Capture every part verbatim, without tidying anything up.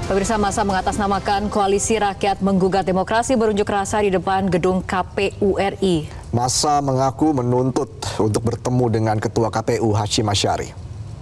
Pemirsa, massa mengatasnamakan Koalisi Rakyat Menggugat Demokrasi berunjuk rasa di depan gedung K P U R I. Massa mengaku menuntut untuk bertemu dengan Ketua K P U Hashim Asyari.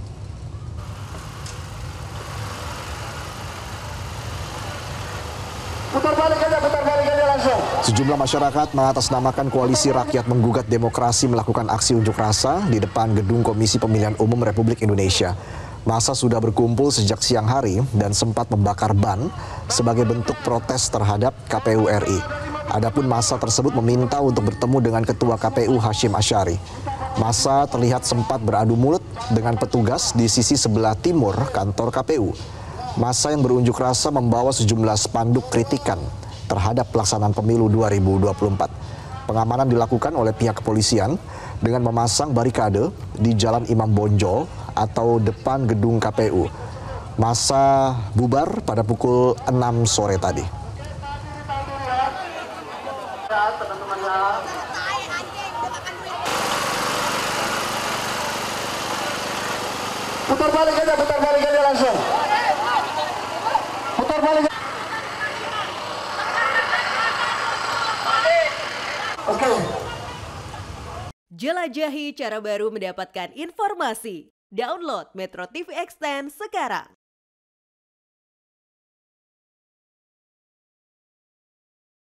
Putar balik aja, putar balik aja langsung. Sejumlah masyarakat mengatasnamakan Koalisi Rakyat Menggugat Demokrasi melakukan aksi unjuk rasa di depan gedung Komisi Pemilihan Umum Republik Indonesia. Massa sudah berkumpul sejak siang hari dan sempat membakar ban sebagai bentuk protes terhadap K P U R I. Adapun massa tersebut meminta untuk bertemu dengan Ketua K P U Hashim Asyari. Massa terlihat sempat beradu mulut dengan petugas di sisi sebelah timur kantor K P U. Massa yang berunjuk rasa membawa sejumlah spanduk kritikan terhadap pelaksanaan pemilu dua ribu dua puluh empat. Pengamanan dilakukan oleh pihak kepolisian dengan memasang barikade di Jalan Imam Bonjol atau depan gedung K P U. Massa bubar pada pukul enam sore tadi. Putar balik aja, putar balik aja langsung. Putar balik. Oke. Jelajahi cara baru mendapatkan informasi. Download Metro T V Extend sekarang.